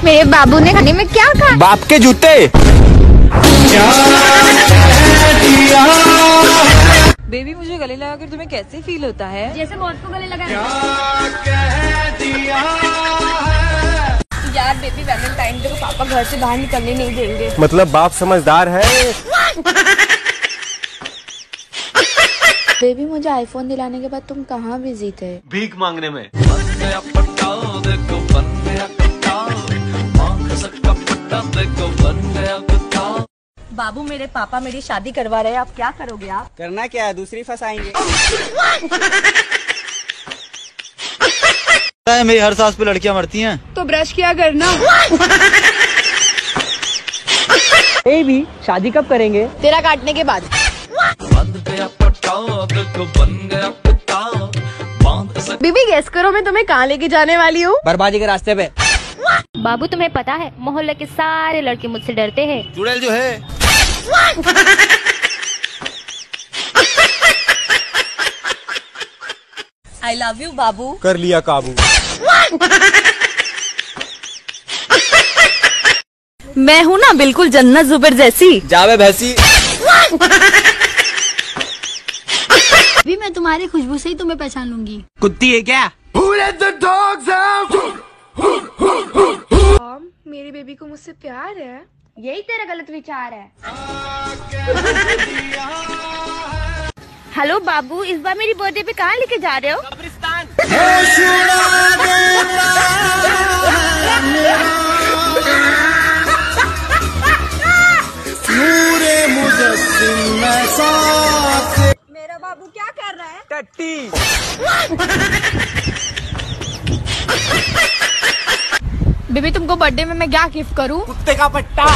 मेरे बाबू ने खाने में क्या खाया? बाप के जूते। बेबी मुझे गले लगाकर तुम्हें कैसे फील होता है? जैसे मौत को गले लगा। यार बेबी वैलेंटाइन डे को पापा घर से बाहर निकलने नहीं देंगे। मतलब बाप समझदार है। बेबी मुझे आईफोन दिलाने के बाद तुम कहाँ बिजी थे? भीख मांगने में। बाबू मेरे पापा मेरी शादी करवा रहे हैं, आप क्या करोगे? आप करना क्या है, दूसरी फंसाएंगे। मेरी हर सांस पे लड़कियां मरती हैं। तो ब्रश किया करना। भी शादी कब करेंगे? तेरा काटने के बाद। बीबी गेस करो मैं तुम्हें कहाँ लेके जाने वाली हूँ? बर्बादी के रास्ते पे। बाबू तुम्हें पता है मोहल्ले के सारे लड़के मुझसे डरते हैं। चुड़ैल जो है। I love you babu. कर लिया काबू। मैं हूँ ना बिल्कुल जन्नत जुबैर जैसी। जावे भैंसी। भी मैं तुम्हारी खुशबू से ही तुम्हें पहचान लूंगी। कुत्ती है क्या? मेरी बेबी को मुझसे प्यार है। यही तेरा गलत विचार है। हेलो बाबू, इस बार मेरी बर्थडे पे कहाँ लेके जा रहे हो? कब्रिस्तान। मेरा बाबू क्या कर रहा है? टट्टी। बेबी तुमको बर्थडे में मैं क्या गिफ्ट करूँ? कुत्ते का पट्टा।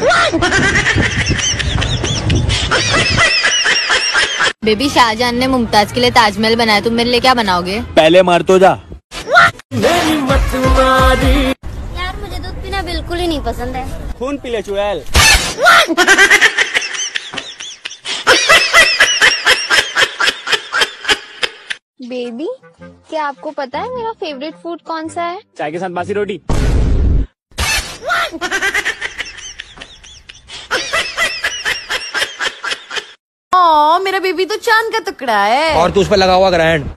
बेबी शाहजहान ने मुमताज के लिए ताजमहल बनाया, तुम मेरे लिए क्या बनाओगे? पहले मार तो जा। यार मुझे दूध पीना बिल्कुल ही नहीं पसंद है। खून पी ले चुड़ैल। बेबी क्या आपको पता है मेरा फेवरेट फूड कौन सा है? चाय के साथ बासी रोटी। ओ मेरा बेबी तो चांद का टुकड़ा है। और तू उस पर लगा हुआ ग्रैंड।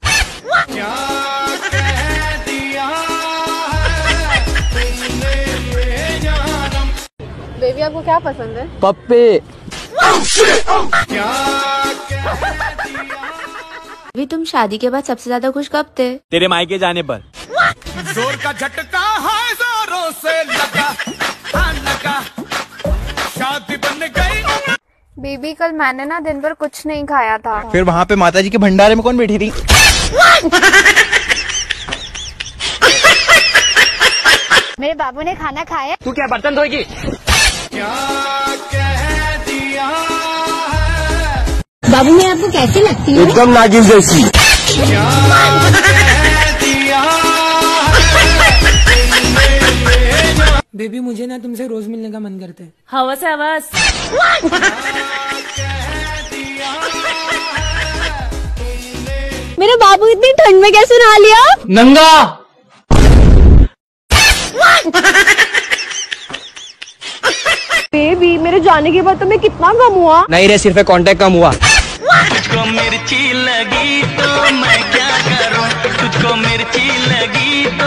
बेबी आपको क्या पसंद है? पप्पे। भी तुम शादी के बाद सबसे ज्यादा खुश कब थे? तेरे मायके जाने पर। जोर का झटका है जोरों से लगा, शादी बन गई। बेबी कल मैंने ना दिन भर कुछ नहीं खाया था। फिर वहाँ पे माता जी के भंडारे में कौन बैठी थी? मेरे बाबू ने खाना खाया। तू क्या बर्तन धोएगी? क्या कह दिया बाबू मैं आपको कैसी लगती हूँ? एकदम नागिन जैसी। बेबी मुझे ना तुमसे रोज मिलने का मन करता है। हवस है हवस। मेरे बाबू इतनी ठंड में कैसे नहा लिया? नंगा। बेबी मेरे जाने के बाद तुम्हें कितना गम हुआ? नहीं रे, सिर्फ कांटेक्ट कम हुआ। तुझको मिर्ची लगी तो मैं क्या करूं, तुझको मिर्ची लगी